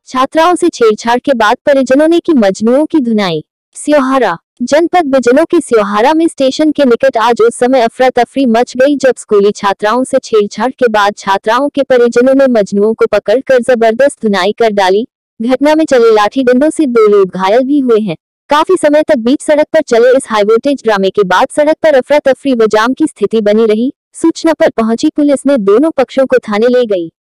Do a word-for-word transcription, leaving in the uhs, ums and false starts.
छात्राओं से छेड़छाड़ के बाद परिजनों ने की मजनुओं की धुनाई। स्योहारा जनपद बिजनौर के स्योहारा में स्टेशन के निकट आज उस समय अफरा तफरी मच गई जब स्कूली छात्राओं से छेड़छाड़ के बाद छात्राओं के परिजनों ने मजनुओं को पकड़कर जबरदस्त धुनाई कर डाली। घटना में चले लाठी डंडों से दो लोग घायल भी हुए हैं। काफी समय तक बीच सड़क पर चले इस हाई वोल्टेज ड्रामे के बाद सड़क पर अफरा तफरी व जाम की स्थिति बनी रही। सूचना पर पहुंची पुलिस ने दोनों पक्षों को थाने ले गई।